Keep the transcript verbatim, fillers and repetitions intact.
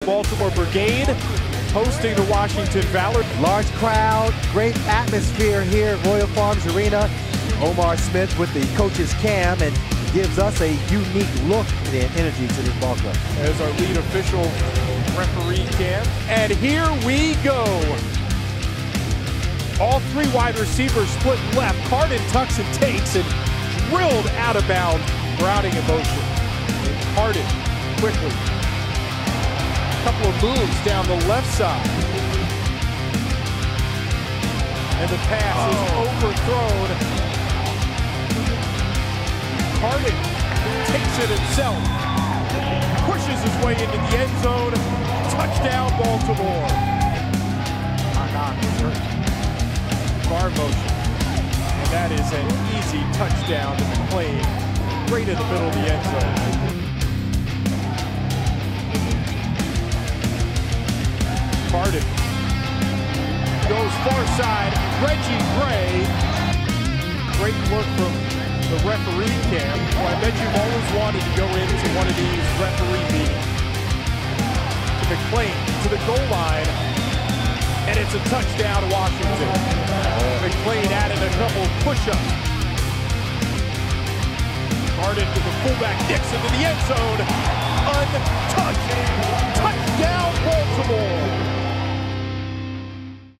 Baltimore Brigade hosting the Washington Valor. Large crowd, great atmosphere here at Royal Farms Arena. Omarr Smith with the coach's cam and gives us a unique look and energy to this ball club. As our lead official referee cam. And here we go. All three wide receivers split left. Cardin tucks and takes and drilled out of bounds. Routing in motion. And Cardin quickly. A couple of moves down the left side. And the pass oh. is overthrown. Cardin takes it himself. Pushes his way into the end zone. Touchdown, Baltimore. Bar motion. And that is an easy touchdown to McClain. Right in the middle of the end zone. Cardin goes far side. Reggie Gray. Great look from the referee cam. Well, I bet you've always wanted to go into one of these referee meetings. To McClain, to the goal line. And it's a touchdown, Washington. McClain added a couple push-ups. Cardin to the fullback, Dixon to the end zone. Untouched. Touchdown, Baltimore.